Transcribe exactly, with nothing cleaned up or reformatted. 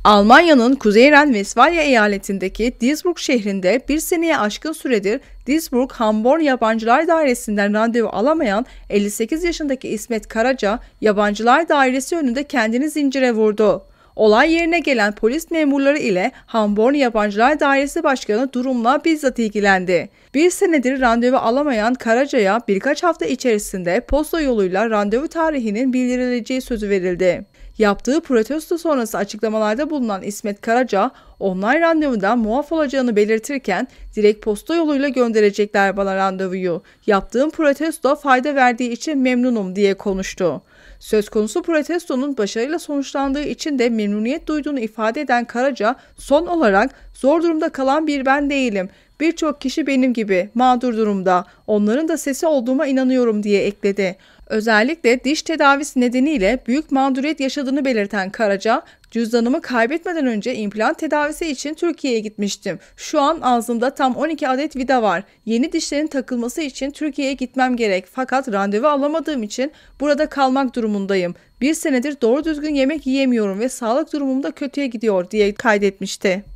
Almanya'nın Kuzey Ren-Vesfalya eyaletindeki Duisburg şehrinde bir seneye aşkın süredir Duisburg-Hamborn Yabancılar Dairesi'nden randevu alamayan elli sekiz yaşındaki İsmet Karaca, Yabancılar Dairesi önünde kendini zincire vurdu. Olay yerine gelen polis memurları ile Hamborn Yabancılar Dairesi Başkanı durumla bizzat ilgilendi. Bir senedir randevu alamayan Karaca'ya birkaç hafta içerisinde posta yoluyla randevu tarihinin bildirileceği sözü verildi. Yaptığı protesto sonrası açıklamalarda bulunan İsmet Karaca, online randevudan muaf olacağını belirtirken direkt posta yoluyla gönderecekler bana randevuyu. Yaptığım protesto fayda verdiği için memnunum diye konuştu. Söz konusu protestonun başarıyla sonuçlandığı için de memnuniyet duyduğunu ifade eden Karaca, son olarak zor durumda kalan bir ben değilim. Birçok kişi benim gibi mağdur durumda. Onların da sesi olduğuma inanıyorum diye ekledi. Özellikle diş tedavisi nedeniyle büyük mağduriyet yaşadığını belirten Karaca, cüzdanımı kaybetmeden önce implant tedavisi için Türkiye'ye gitmiştim. Şu an ağzımda tam on iki adet vida var. Yeni dişlerin takılması için Türkiye'ye gitmem gerek. Fakat randevu alamadığım için burada kalmak durumundayım. Bir senedir doğru düzgün yemek yiyemiyorum ve sağlık durumum da kötüye gidiyor diye kaydetmişti.